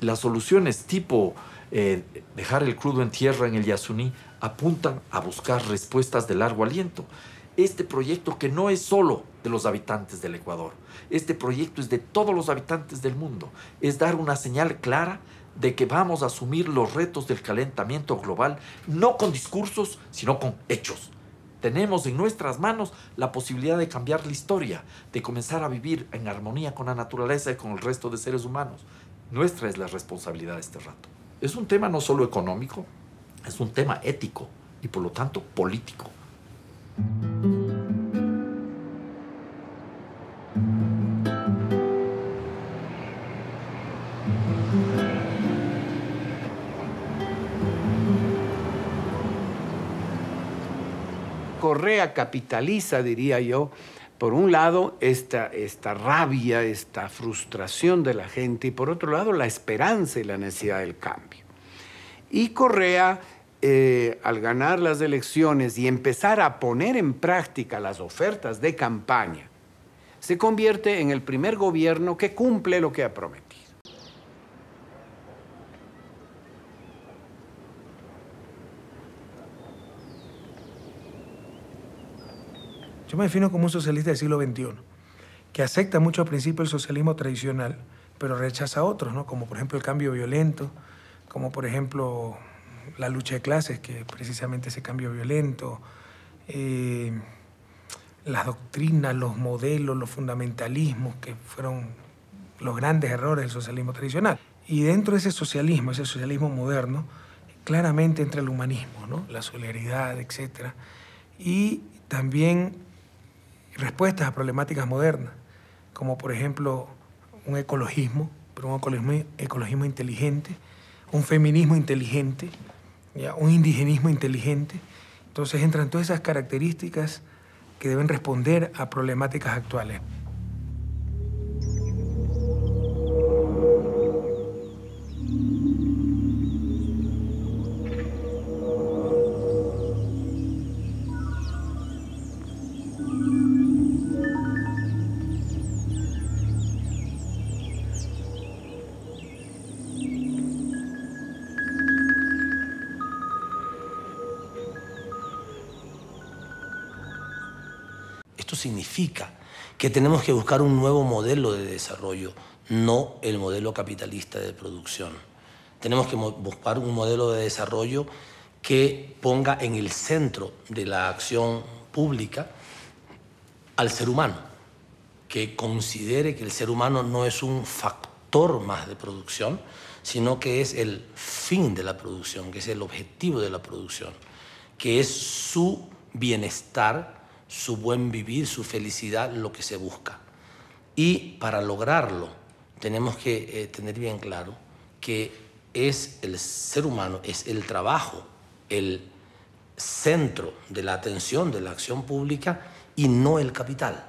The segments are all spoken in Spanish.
Las soluciones tipo dejar el crudo en tierra en el Yasuní apuntan a buscar respuestas de largo aliento. Este proyecto que no es solo de los habitantes del Ecuador, este proyecto es de todos los habitantes del mundo, es dar una señal clara de que vamos a asumir los retos del calentamiento global, no con discursos, sino con hechos. Tenemos en nuestras manos la posibilidad de cambiar la historia, de comenzar a vivir en armonía con la naturaleza y con el resto de seres humanos. Nuestra es la responsabilidad de este rato. Es un tema no solo económico, es un tema ético y por lo tanto político. Correa capitaliza, diría yo, por un lado, esta rabia, esta frustración de la gente, y por otro lado, la esperanza y la necesidad del cambio. Y Correa, al ganar las elecciones y empezar a poner en práctica las ofertas de campaña, se convierte en el primer gobierno que cumple lo que ha prometido. Yo me defino como un socialista del siglo XXI, que acepta muchos principios del socialismo tradicional, pero rechaza otros, ¿no? Como por ejemplo el cambio violento, como por ejemplo la lucha de clases, que precisamente ese cambio violento, las doctrinas, los modelos, los fundamentalismos, que fueron los grandes errores del socialismo tradicional. Y dentro de ese socialismo moderno, claramente entra el humanismo, ¿no? La solidaridad, etc. Y también respuestas a problemáticas modernas, como por ejemplo un ecologismo, pero un ecologismo inteligente, un feminismo inteligente, ¿ya? Un indigenismo inteligente. Entonces entran todas esas características que deben responder a problemáticas actuales. Esto significa que tenemos que buscar un nuevo modelo de desarrollo, no el modelo capitalista de producción. Tenemos que buscar un modelo de desarrollo que ponga en el centro de la acción pública al ser humano, que considere que el ser humano no es un factor más de producción, sino que es el fin de la producción, que es el objetivo de la producción, que es su bienestar, su buen vivir, su felicidad, lo que se busca. Y para lograrlo tenemos que tener bien claro que es el ser humano, es el trabajo, el centro de la atención de la acción pública y no el capital.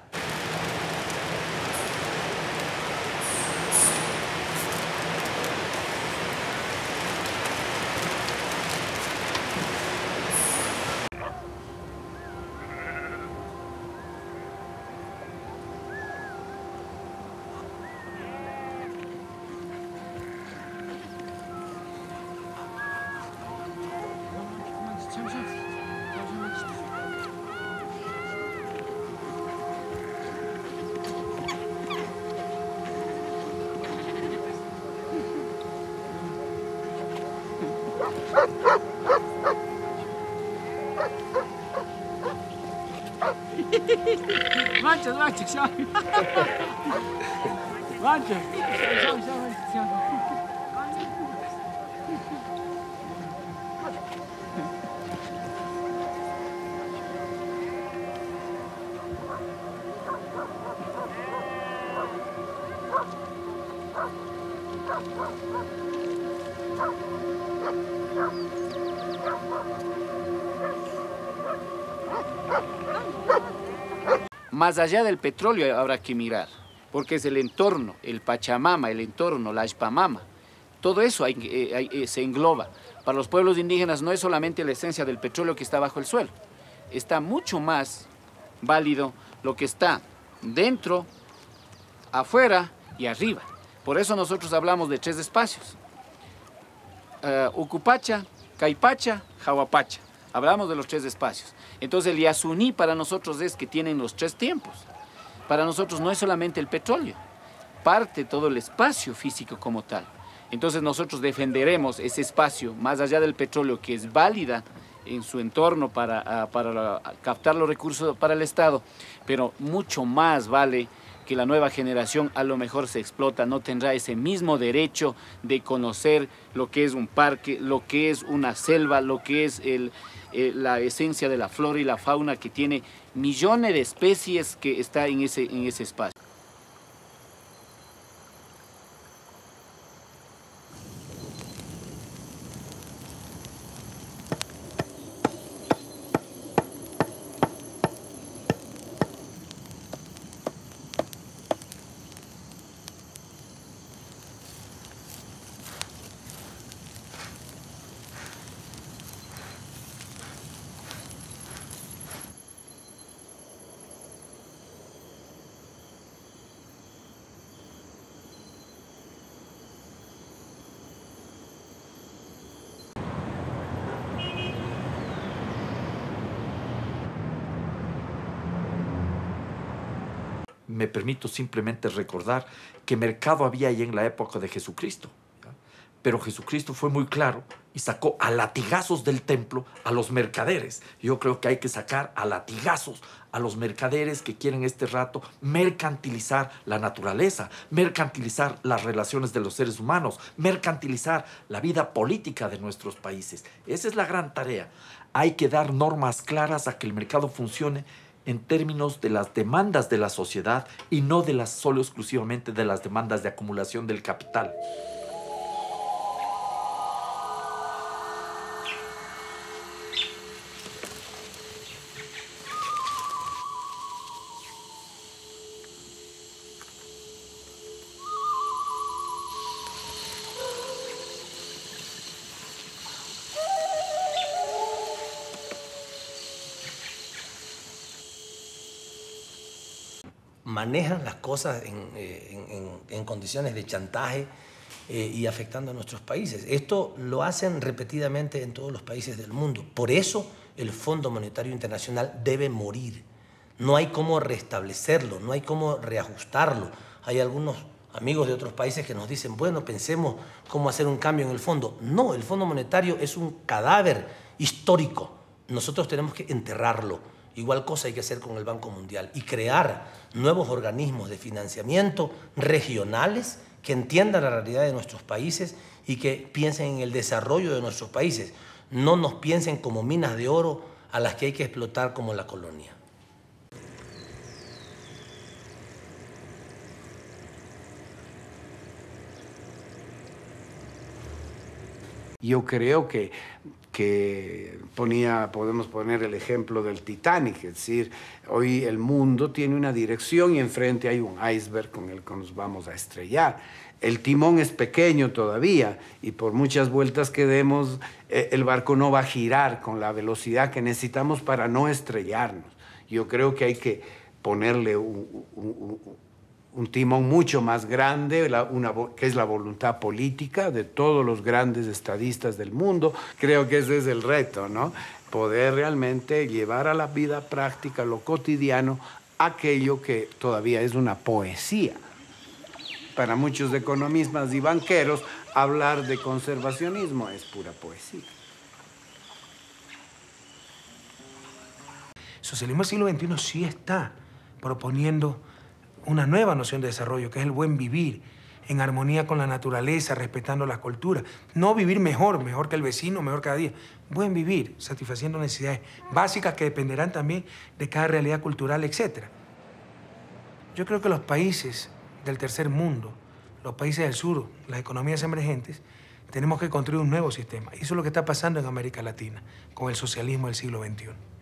Manches, manches, schau. Manches, schau, schau. Más allá del petróleo habrá que mirar, porque es el entorno, el Pachamama, el entorno, la Ishpamama. Todo eso se engloba. Para los pueblos indígenas no es solamente la esencia del petróleo que está bajo el suelo. Está mucho más válido lo que está dentro, afuera y arriba. Por eso nosotros hablamos de 3 espacios. Ucupacha, Caipacha, Jahuapacha. Hablamos de los 3 espacios. Entonces el Yasuní para nosotros es que tienen los 3 tiempos. Para nosotros no es solamente el petróleo, parte todo el espacio físico como tal. Entonces nosotros defenderemos ese espacio más allá del petróleo, que es válida en su entorno para captar los recursos para el Estado, pero mucho más vale que la nueva generación a lo mejor se explota, no tendrá ese mismo derecho de conocer lo que es un parque, lo que es una selva, lo que es la esencia de la flora y la fauna, que tiene millones de especies que está en ese espacio. Me permito simplemente recordar que mercado había ahí en la época de Jesucristo, ¿ya? Pero Jesucristo fue muy claro y sacó a latigazos del templo a los mercaderes. Yo creo que hay que sacar a latigazos a los mercaderes que quieren este rato mercantilizar la naturaleza, mercantilizar las relaciones de los seres humanos, mercantilizar la vida política de nuestros países. Esa es la gran tarea. Hay que dar normas claras a que el mercado funcione en términos de las demandas de la sociedad y no de solo exclusivamente de las demandas de acumulación del capital. Manejan las cosas en condiciones de chantaje y afectando a nuestros países. Esto lo hacen repetidamente en todos los países del mundo. Por eso el Fondo Monetario Internacional debe morir. No hay cómo restablecerlo, no hay cómo reajustarlo. Hay algunos amigos de otros países que nos dicen, bueno, pensemos cómo hacer un cambio en el fondo. No, el Fondo Monetario es un cadáver histórico. Nosotros tenemos que enterrarlo. Igual cosa hay que hacer con el Banco Mundial y crear nuevos organismos de financiamiento regionales que entiendan la realidad de nuestros países y que piensen en el desarrollo de nuestros países. No nos piensen como minas de oro a las que hay que explotar como la colonia. Yo creo que podemos poner el ejemplo del Titanic, es decir, hoy el mundo tiene una dirección y enfrente hay un iceberg con el que nos vamos a estrellar. El timón es pequeño todavía y por muchas vueltas que demos, el barco no va a girar con la velocidad que necesitamos para no estrellarnos. Yo creo que hay que ponerle un timón mucho más grande, que es la voluntad política de todos los grandes estadistas del mundo. Creo que ese es el reto, ¿no? Poder realmente llevar a la vida práctica, lo cotidiano, aquello que todavía es una poesía. Para muchos economistas y banqueros, hablar de conservacionismo es pura poesía. El socialismo del siglo XXI sí está proponiendo una nueva noción de desarrollo, que es el buen vivir, en armonía con la naturaleza, respetando las culturas. No vivir mejor que el vecino, mejor cada día. Buen vivir, satisfaciendo necesidades básicas que dependerán también de cada realidad cultural, etc. Yo creo que los países del tercer mundo, los países del sur, las economías emergentes, tenemos que construir un nuevo sistema. Y eso es lo que está pasando en América Latina, con el socialismo del siglo XXI.